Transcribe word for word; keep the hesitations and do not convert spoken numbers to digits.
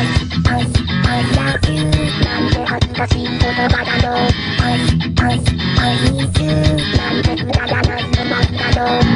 しい言葉だろう。愛、愛、愛にすなんてくだらないのなんだろう。